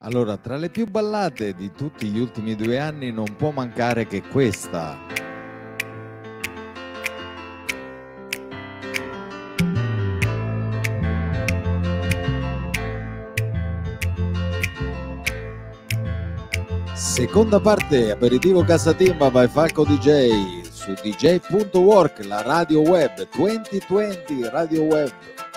Allora, tra le più ballate di tutti gli ultimi 2 anni non può mancare che questa. Seconda parte, aperitivo Casatimba by Falco DJ su dj.work, la radio web 2020 radio web.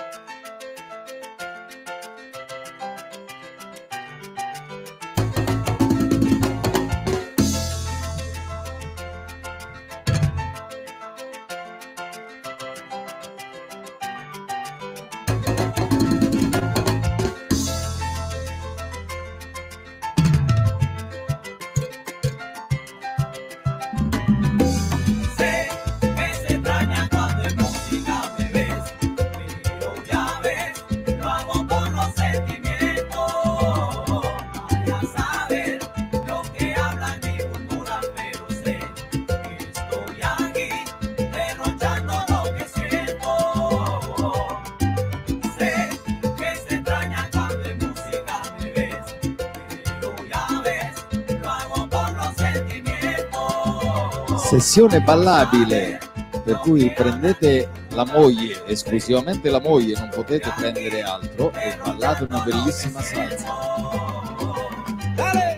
Sessione ballabile, per cui prendete la moglie, esclusivamente la moglie, non potete prendere altro, e ballate una bellissima salsa. Dale.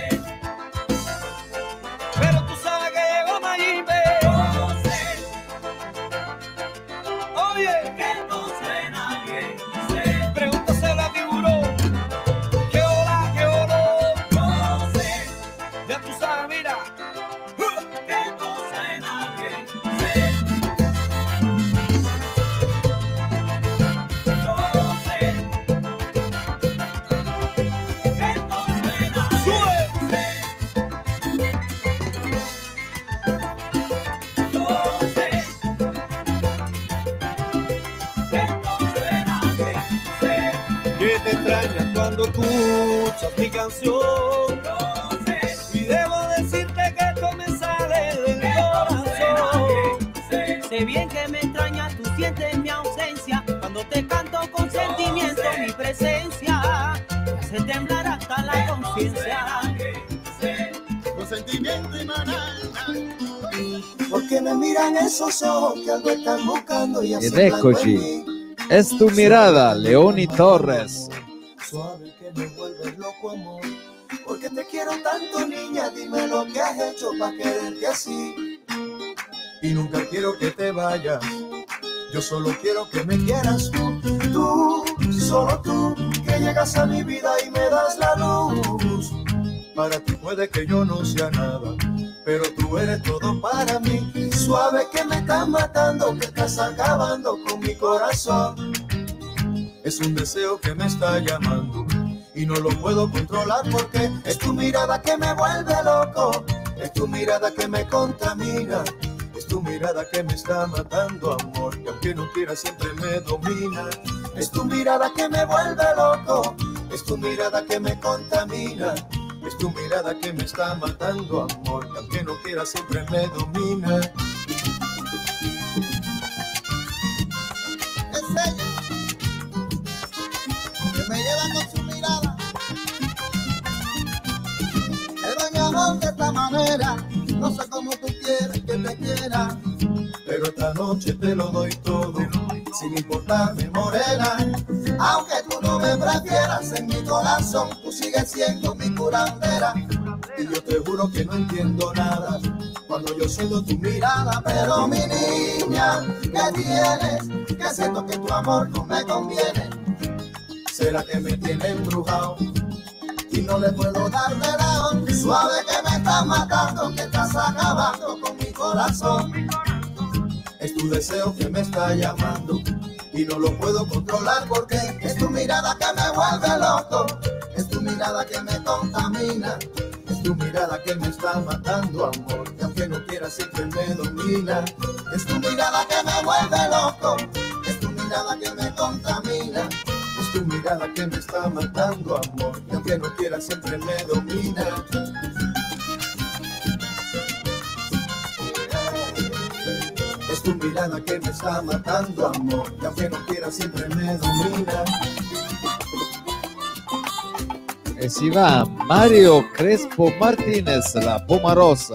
Pero tú sabes que llegó Mayimbe. Oye, que no suena bien. Pregúntaselo a Tiburón. Que hola, que hola. Ya tú sabes, mira. Cuando escuchas mi canción, y debo decirte que esto me sale del corazón. Sé bien que me extraña, tú sientes mi ausencia, cuando te canto con sentimiento mi presencia, me hace temblar hasta la conciencia. Con sentimiento y manana, porque me miran esos ojos que algo están buscando y así. Ed eccoci, es tu mirada, Leoni Torres. Suave que me vuelves loco, amor, porque te quiero tanto, niña, dime lo que has hecho para quererte así. Y nunca quiero que te vayas, yo solo quiero que me quieras tú, solo tú, que llegas a mi vida y me das la luz. Para ti puede que yo no sea nada, pero tú eres todo para mí. Suave que me estás matando, que estás acabando con mi corazón. Es un deseo que me está llamando y no lo puedo controlar porque es tu mirada que me vuelve loco, es tu mirada que me contamina, es tu mirada que me está matando, amor, y aunque no quiera siempre me domina. Es tu mirada que me vuelve loco, es tu mirada que me contamina, es tu mirada que me está matando, amor, y aunque no quiera siempre me domina. Es ella que me lleva con su mirada, el bañador de esta manera, no sé cómo tú quieres que te quiera, pero esta noche te lo doy todo, sin importarme, morena, aunque tú no me prefieras, en mi corazón tú sigues siendo mi curandera, y yo te juro que no entiendo nada, cuando yo siento tu mirada, pero mi niña, ¿qué tienes? Que siento que tu amor no me conviene. ¿Será que me tiene embrujado y no le puedo dar verano? Suave que me estás matando, que estás acabando con mi corazón. Es tu deseo que me está llamando y no lo puedo controlar porque es tu mirada que me vuelve loco, es tu mirada que me contamina, es tu mirada que me está matando, amor, y aunque no quiera siempre me domina. Es tu mirada que me vuelve loco, es tu mirada que me contamina, es tu mirada que me está matando, amor, y aunque no quiera siempre me domina. Es tu mirada que me está matando, amor, y aunque no quiera siempre me domina. E si va Mario Crespo Martinez, la Pomarosa.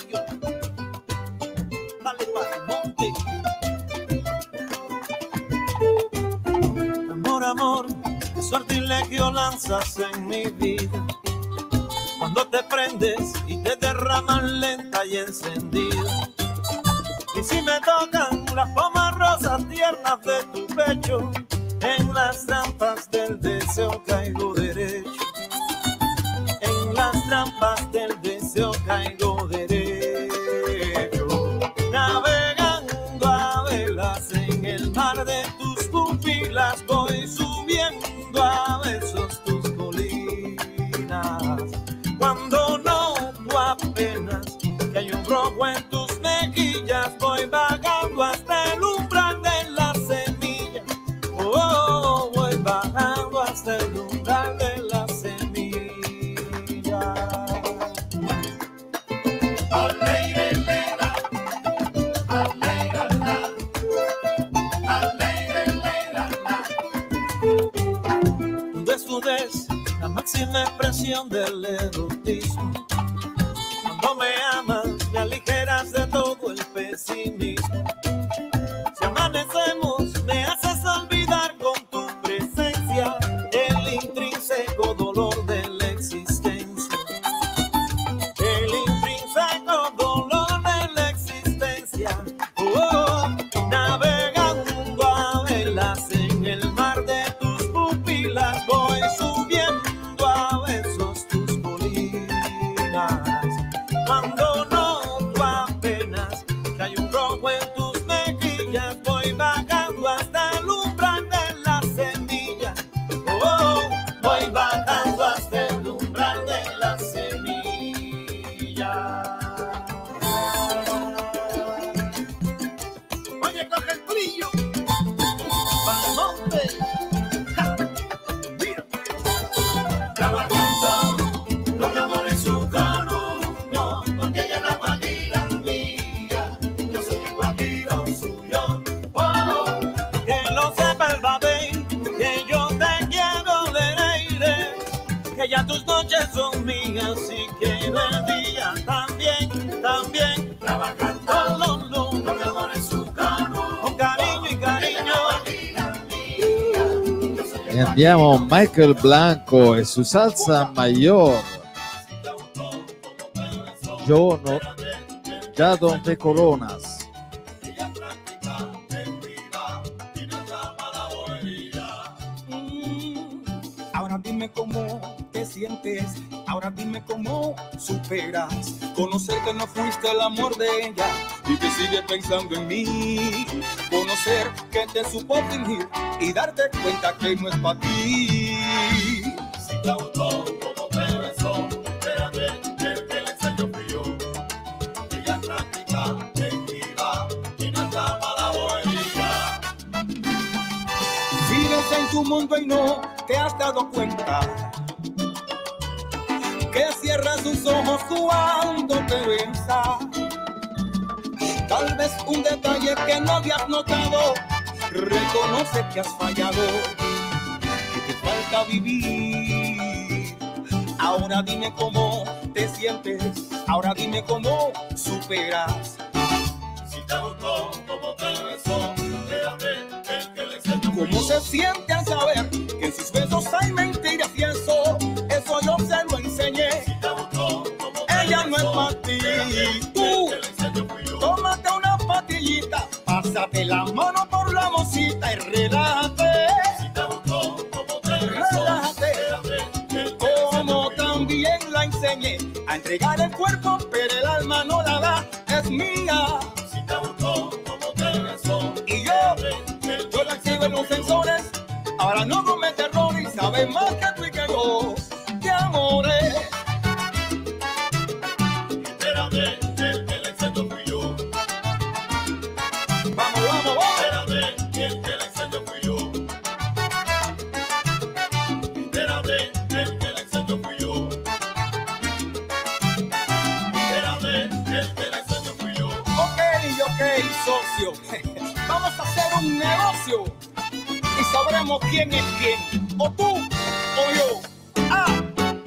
Amor, amor, qué sortilegio lanzas en mi vida. Cuando te prendes y te derraman lenta y encendida. Y si me tocan las pomas rosas tiernas de tu pecho, en las trampas del deseo caigo derecho. En las trampas del deseo caigo derecho. Navegando a velas en el mar de tus pupilas, voy subiendo a besos tus colinas. Cuando noto apenas que hay un rojo en tus mejillas, voy vagando hasta el umbral de la semilla. Oh, voy bajando hasta el umbral de la semilla. Tu desnudez, la máxima expresión del erotismo. Cuando me amas, me aligeras de todo el pesimismo. Si amanecemos, me haces olvidar con tu presencia el intrínseco dolor de la existencia. El intrínseco dolor de la existencia. Oh, navegando a velas en el mar de tus pupilas, voy subiendo a besos tus colinas. Cuando noto apenas que hay un rojo en tus mejillas, voy bajando hasta el umbral de la semilla. Oh, voy bajando hasta el umbral de la semilla. Oye, coge el brillo para el monte. Ja, mira. Trabajando con amor en su cano, porque ella es la guajira mía, yo soy el guajiro suyo. Oh, que lo sepa el babey, que yo te quiero leer, que ya tus noches son mías y quiero el día también, también. Trabajando con amor en su cano, con cariño y cariño. E andiamo a Michael Blanco e su Salsa Mayor. Yo no, ya donde coronas. Ahora dime cómo te sientes, ahora dime cómo superas conocer que no fuiste el amor de ella y que sigue pensando en mí, conocer que te supo fingir y darte cuenta que no es para ti. Si te gustó como te besó, espérate que le enseño frío. Ella es práctica, tequila y no está para la bobería. Vives en tu mundo y no te has dado cuenta que cierras tus ojos cuando te besa. Tal vez un detalle que no habías notado, reconoce que has fallado, que te falta vivir. Ahora dime cómo te sientes, ahora dime cómo superas. Si te gustó como te besó, déjate el que le enseñó. ¿Cómo se siente al saber que en sus besos hay mentiras y eso yo se lo enseñé? Si te gustó como te ella besó, no es para ti. Tú, tómate una pastillita, pásate la mano por la mosita y relájate. Si te gustó como te besó, relájate. Como también la enseñé a entregar el cuerpo, pero el alma no la da, es mía. Si te gustó como te besó, y yo la activo en los sensores. Ahora no comete errores y sabe más que tú y que yo. ¡Qué amores! Espérate, el que le enseño fui yo. Vamos, vamos, vamos. Espérate, el que le enseño fui yo. Espérate, el que le enseño fui yo. Espérate, el que le enseño fui yo. Ok, socio. Vamos a hacer un negocio y sabremos quién es quién. O tú o yo. Ah.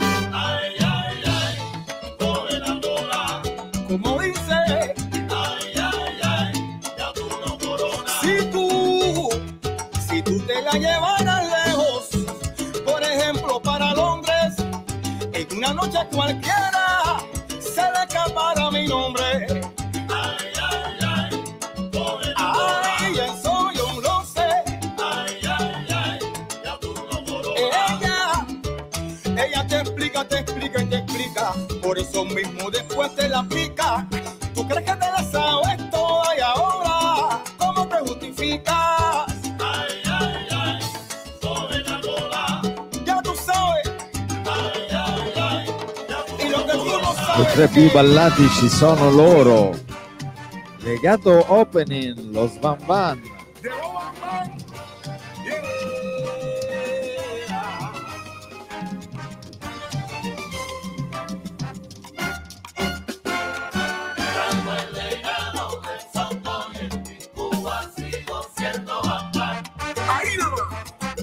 para llevar a lejos. Por ejemplo, para Londres, en una noche cualquiera se le escapará mi nombre. Ay, ay, ay, Ay, eso yo lo sé. ay, ay, ay, ya tú no moro. Ella te explica y te explica. Por eso mismo después te la pica. ¿Tú crees que te la sabes toda y ahora cómo te justificas? Ay, ay, ay, sobre la cola. Ya tú sabes. Ay, ay, ay, ya tú Y lo que tú no I sabes. tre più ballati ci sono loro. Legato opening, los Van Van. Llegó Bam Bam. Yeah. traigo el legado del santo y en mi Cuba sigo siendo bambán. Ahí nomás.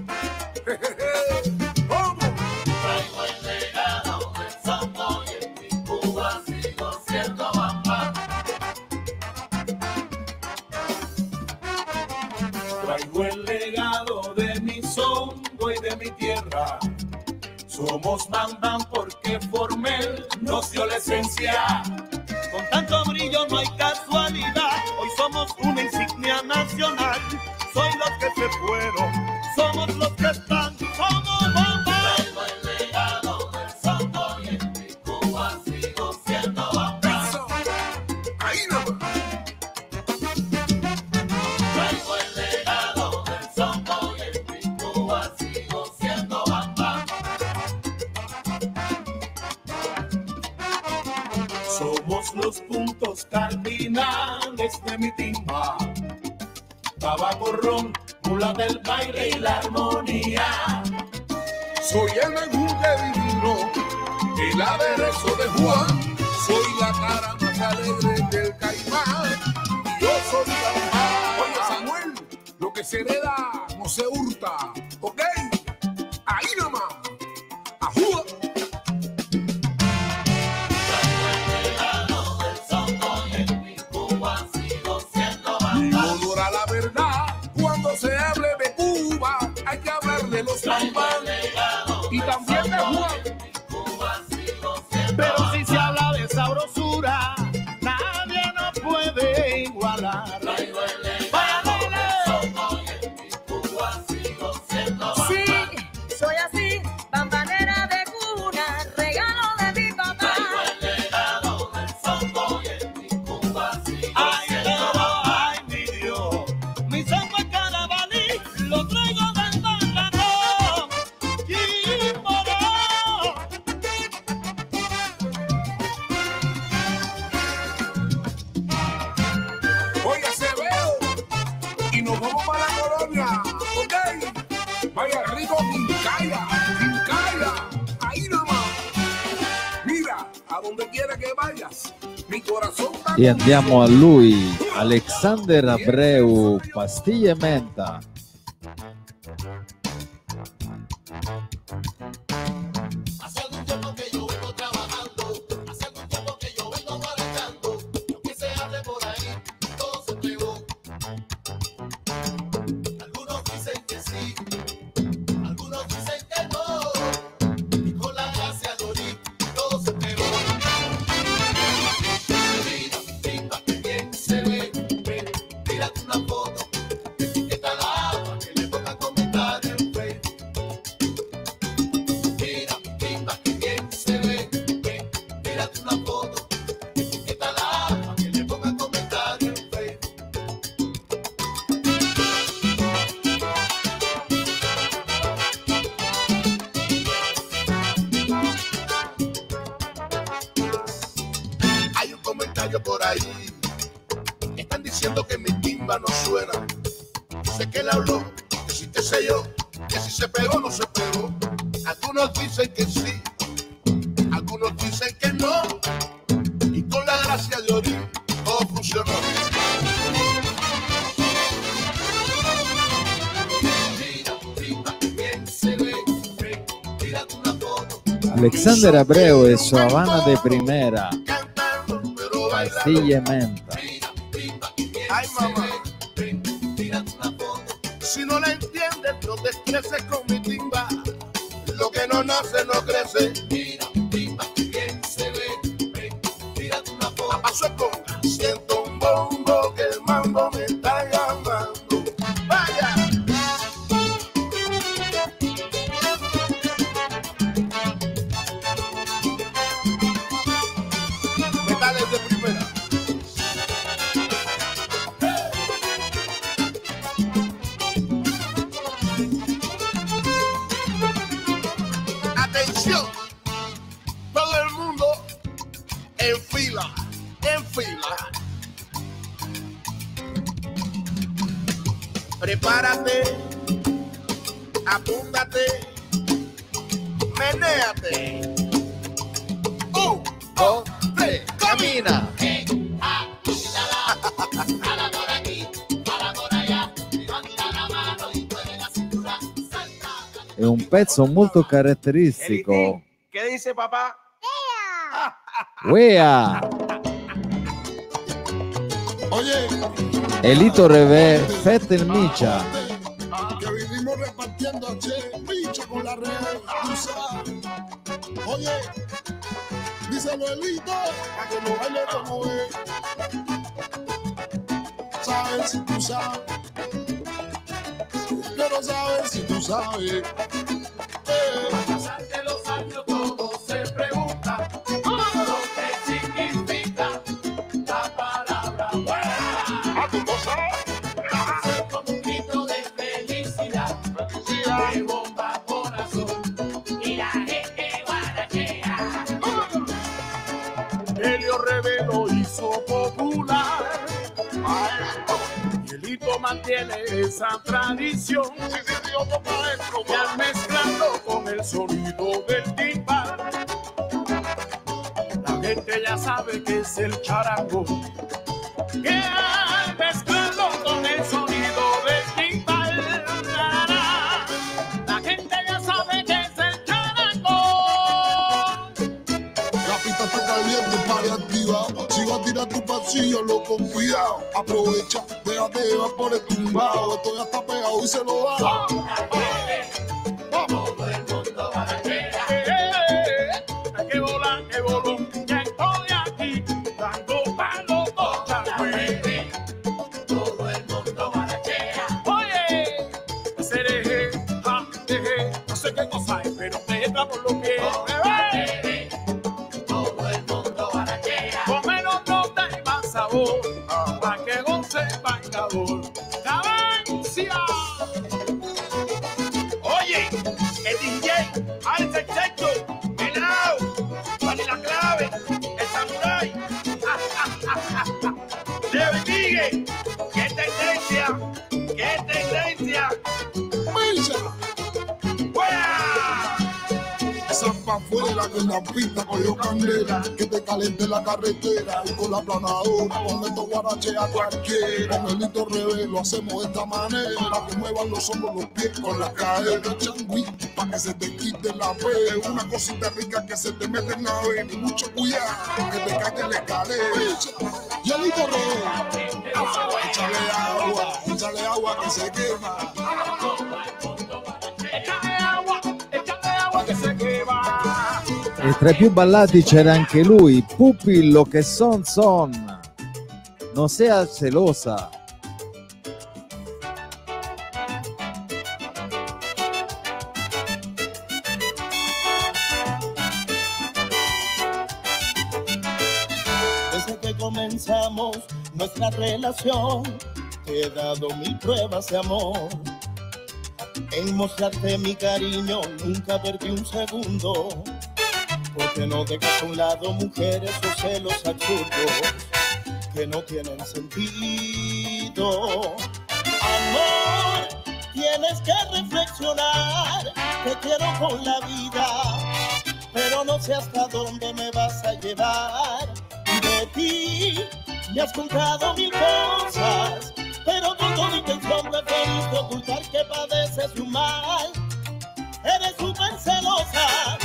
¿Cómo? Traigo el legado del santo y en mi Cuba sigo siendo bambán. Traigo el legado de mi songo y de mi tierra. Somos Bam Bam porque Formel nos dio la esencia. Con tanto brillo no hay casualidad. Hoy somos una insignia nacional. Soy los que se fueron, somos los que están. Somos Bam Bam. Traigo el legado del santo y en mi Cuba sigo siendo bambán. Ahí nomás. Traigo el legado del santo y en mi Cuba sigo siendo bambán. Somos los puntos cardinales de mi timba. Tabaco, ron, mula del baile y la armonía. Soy el menjunje divino, el aderezo de Juan. Soy la cara más alegre del Caimán. Y yo soy Bam. Oye, Samuel, lo que se hereda no se hurta, ¿ok? Ahí nomás. ¡Ajúa! Legado del santo y en mi Cuba sigo siendo En bambán. honor a la verdad, cuando se hable de Cuba, hay que hablar de los Bambán y también de Juan. Cuba sigo siendo Pero si se habla de sabrosura, nadie nos puede igualar. Traigo el legado Vaya, del baile. santo y en mi Cuba sigo siendo Sí, bambán. soy así, bambanera de cuna, regalo de mi papá. Traigo el legado del santo y en mi Cuba sigo Ay, siendo pero, bambán. ay, mi Dios, mi santo es carabalí, lo traigo del banano. Y moró. Oiga, se veo y nos vamos para la colonia, ¿ok? Vaya rico, Quincaya, ahí nomás. Mira, a donde quiera que vayas, mi corazón está E andiamo a lui, Alexander Abreu, Pastiglie e Menta. Hace algún tiempo que yo vengo trabajando, hace algún tiempo que yo vengo manejando, y aunque se hable por ahí, todo se pegó. Algunos dicen que sí, algunos dicen que no, y con la gracia de Ori, todo se pegó. Mira, mira, que bien se ve, ven, tírate una foto, etiquétala para que le pongan comentarios en Facebook. Mira, mira, que bien se ve, ven, tírate una foto, etiquétala para que le pongan comentarios en Facebook. Hay un comentario por ahí. Están diciendo que mi timba no suena. Sé que él habló, que sí que sé yo, que si se pegó no se pegó. Algunos dicen que sí, algunos dicen que no. Y con la gracia de Ori, todo funcionó. Mira, mira, que bien se ve, ven, tírate una foto, Alexander Abreu e su Habana de Primera, Cantando, pero bailando. Pastiglie e Menta. mira, mira, que bien Ay, se mamá. ve, ven, tírate una foto, Si no la entiendes, no te estreses con mi timba. Lo que no nace no crece. Mira, timba, bien se ve. Ven, tírate una foto. A paso de conga. Siento un bombo que el mambo me está llamando. Vaya. Metales de primera. Atención, todo el mundo en fila, en fila. Prepárate, apúntate, menéate. 1, 2, 3, camina. Jala por aquí, jala por allá. Levanta la mano y mueve la cintura. Salta. È un pezzo molto caratteristico. ¿Qué dice papá? Wea! Oye, Elito Revé, Fete el Micha. que vivimos repartiendo Micha con la red, tú sabes. Oye, díselo Elito, para que lo baile como es. Sabes si tú sabes, quiero saber si tú sabes. Pasar de los años todo se pregunta lo que significa la palabra buena. ¿Tú no sabes? Es como un grito de felicidad, de bomba corazón y la gente guarachea. Helio Revé lo hizo popular. Y Elito mantiene esa tradición. Y al mezclarlo con el sonido del timbal, la gente ya sabe que es el charango. Que al mezclarlo con el sonido del timbal, la gente ya sabe que es el charango. La pista está caliente, para activado. Si vas a tirar tu pasillo, lo con cuidado. Aprovecha, déjate llevar por el tumbado. Esto ya está pegado y se lo da. Todo el mundo barachea. Que volan, que voló. Ya estoy aquí, dando palos con chagüey. Todo el mundo barachea. Oye, cereje, ja, jeje, no sé qué cosa es, pero me entra por los pies. Todo el mundo barachea. Con menos nota y más sabor, para que goce el bailador. ¡Cadencia! Oye, el DJ, Alex el Checho, el Lao, Juan y la Clave, el Samurai. David Miguel, ¡qué tendencia! ¡Qué tendencia! ¡Misa! ¡Fuera! Zampa afuera con la pista, cogió candela. Que te caliente la carretera. Y con la planadora, con esto guarachea cualquiera. Con Elito Revé lo hacemos de esta manera. Que muevan los hombros, los pies con la cadera. Changüí, pa' que se te quite la fe. Una cosita rica que se te mete en la vena. Mucho cuidado, que te caiga en la escalera. Y Elito Revé, échale agua que se quema. Échale agua che se quema. E tra i più ballati c'era anche lui, Pupillo che son. Non sea celosa. Desde que comenzamos nuestra relación, te he dado mil pruebas de amor. En mostrarte mi cariño nunca perdí un segundo, porque no dejas a un lado mujeres o celos absurdos que no tienen sentido. Amor, tienes que reflexionar, te quiero con la vida, pero no sé hasta dónde me vas a llevar. De ti me has contado mil cosas, pero con toda intención preferiste ocultar que padeces un mal. Eres súper celosa.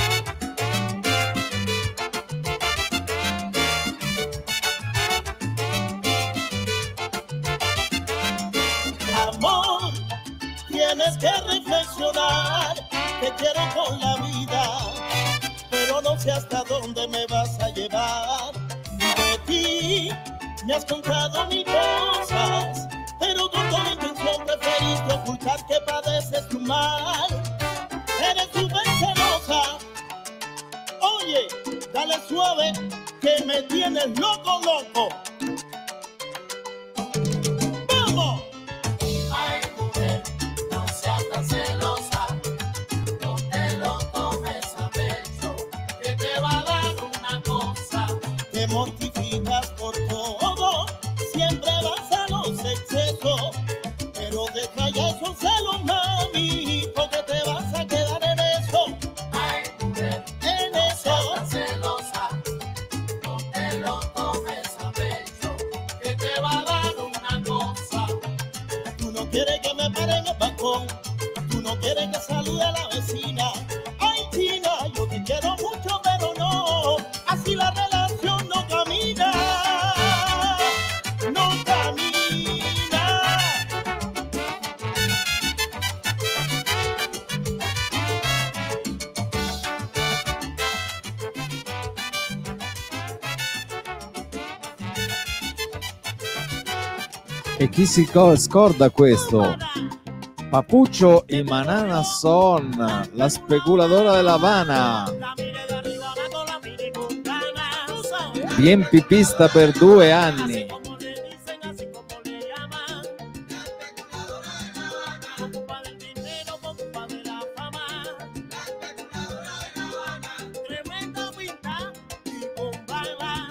Amor, tienes tienes que reflexionar qué quiero con la vida, pero no sé hasta dónde me vas a llevar. De ti me has contado mil cosas, pero con toda intención preferiste ocultar que padeces tu mal. Eres súper celosa. Oye, dale suave, que me tienes loco, loco. ¡Vamos! Ay, mujer, no seas tan celosa, no te lo tomes a pecho, que te va a dar una cosa. Te mortificas por todo, siempre vas a los excesos, pero deja ya esos celos, mami, porque te vas a quedar en eso. Ay, mujer, En no eso. seas tan celosa, no te lo tomes a pecho, que te va a dar una cosa. Tú no quieres que me pare en el balcón, tú no quieres que salude a la vecina. Ay, China, yo te quiero mucho, pero no, así la relación no camina. No camina. E chi si scorda questo? Papucho y Manana son la speculadora de La Habana. La mire de arriba abajo, la mire con ganas. Bien pipista per 2 anni. Como le dicen, así como le llaman. Por culpa del dinero, por culpa de la fama. Tremenda pinta y con bala.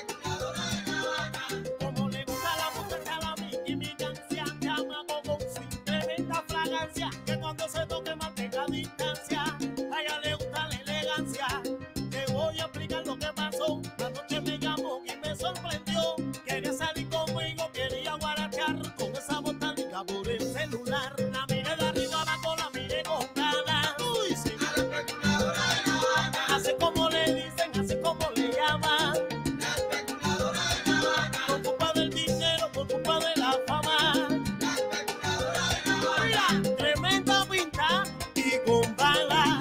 Como le gusta la muchacha, la intimidancia. Te ama con sin tremenda fragancia. Que cuando se toque mantenga distancia. A ella le gusta la elegancia. Te voy a explicar lo que pasó. Anoche me llamó y me sorprendió. Quería salir conmigo, quería guarachear con esa botánica por el celular. La miré de arriba abajo, la miré con ganas. Uy, sí. Hace como le dicen, hace como le llaman. Por culpa del dinero, por culpa de la fama. Mira, tremenda pinta y con bala.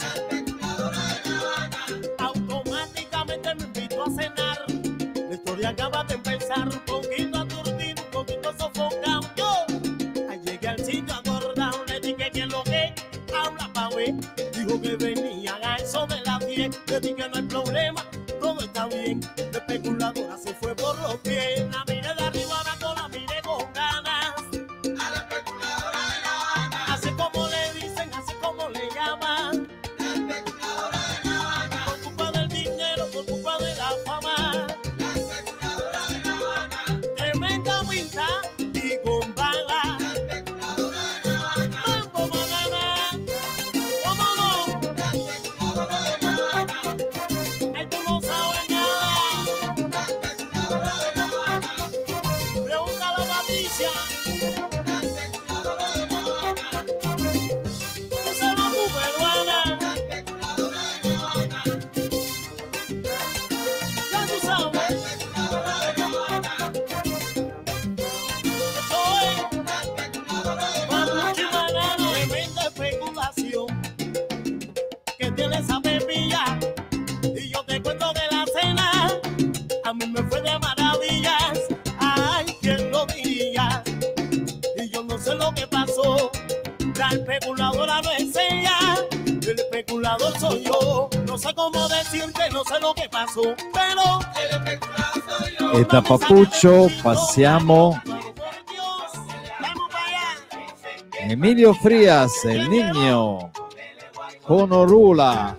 Automáticamente me invitó a cenar. La historia acaba de empezar, un poquito aturdido, un poquito sofocado. Yo, ahí llegué al sitio acordado, le dije que lo que habla pa' ver. Dijo que venían a eso de las 10. Le dije no hay problema, todo está bien. La especuladora se fue por los pies. La miré de arriba abajo, la miré con ganas. Así como le dicen, así como le llaman. Por culpa del dinero, por culpa de la fama. Tremenda pinta y con bala. Mambo Manana, ¿cómo no? Ay, tú no sabes nada. Pregúntale a Patricia. Esa es la peruana. Ya tú sabes. Tremenda especulación que tiene esa pepilla. Y yo te cuento de la cena, a mí me fue de maravillas. Ay, ¿quién lo diría? Y yo no sé lo que pasó. La especuladora no es ella, el especulador soy yo. No sé cómo decirte, no sé lo que pasó, pero el especulador soy yo. E da Papuccio passiamo Emilio Frias, el niño, con Orula.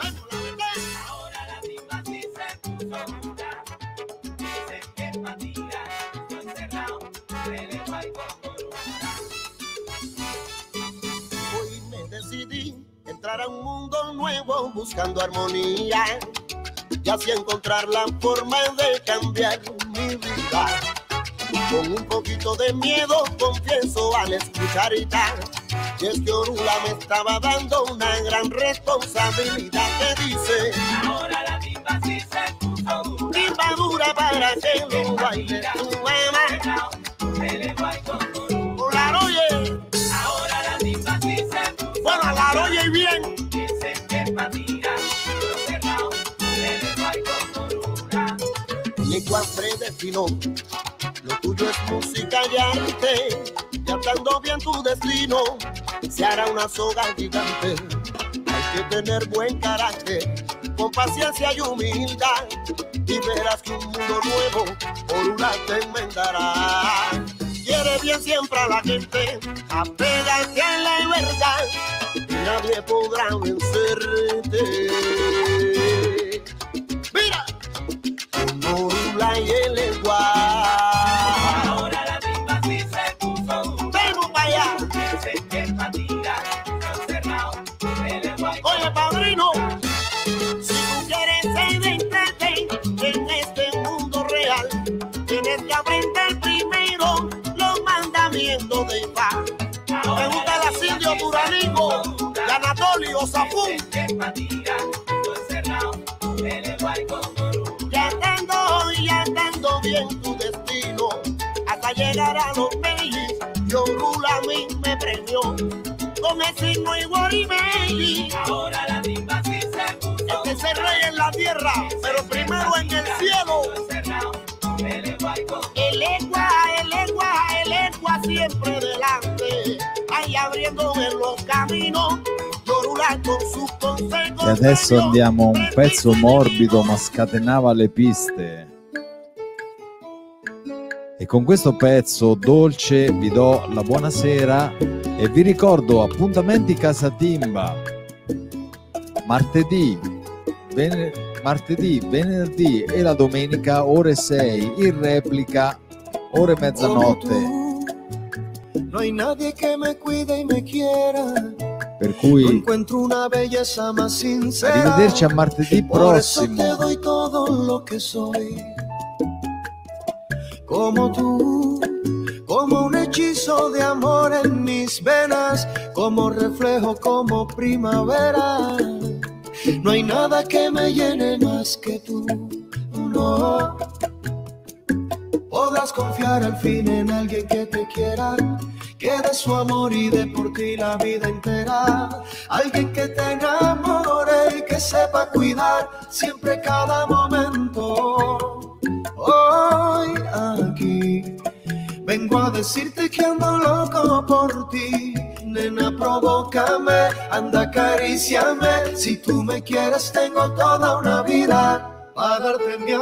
Hoy me decidí entrar a un mundo nuevo buscando armonía y así encontrar la forma de cambiar mi vida. Con un poquito de miedo confieso al escuchar y tal, y es que Orula me estaba dando una gran responsabilidad que dice: ahora la timba sí se puso dura, timba dura para que lo baile tu mamá. Hola, oye, ahora la timba sí se puso destino. Lo tuyo es música y arte, y atando bien tu destino, se hará una soga gigante. Hay que tener buen carácter, con paciencia y humildad, y verás que un mundo nuevo por una te enmendará. Quiere bien siempre a la gente, apégate a la verdad, y nadie podrá vencerte. Mira, Morula y el lenguaje. Ahora la misma sí se puso dura. Vamos para allá. Dicen que pa' tirar, están cerrados. Oye, padrino, si tú quieres adentrarte en este mundo real, tienes que aprender primero los mandamientos de paz. Pregúntale a Silvio Duranigo y Anatolio Zafún. Ya andando bien tu destino, hasta llegar a los Meyes, Yorula a mí me premió con el signo igual y Meyes. Ahora la timba sí se puso. Es que se rey en la tierra, pero primero en el cielo. El legua siempre delante, ahí abriéndome los caminos, Yorula con sus consejos. E adesso andiamo a un pezzo morbido ma scatenava le piste. E con questo pezzo dolce vi do la buonasera e vi ricordo appuntamenti Casa Timba martedì, venerdì e la domenica ore 6, in replica ore mezzanotte. No hay nadie que me cuide y me quiera. Per No cui encuentro una belleza más sincera. arrivederci a martedì Por eso te prossimo. doy todo lo que soy. Como tú, como un hechizo de amor en mis venas, como reflejo, como primavera. No hay nada que me llene más que tú, no. Podrás confiar al fin en alguien que te quiera, que dé su amor y dé por ti la vida entera. Alguien que te enamore y que sepa cuidar siempre cada momento. Hoy aquí vengo a decirte que ando loco por ti. Nena, provócame, anda, acaríciame. Si tú me quieres, tengo toda una vida para darte mi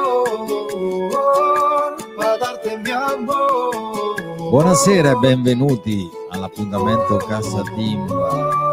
amor, para darte mi amor. Buonasera e benvenuti all'appuntamento Casa Timba.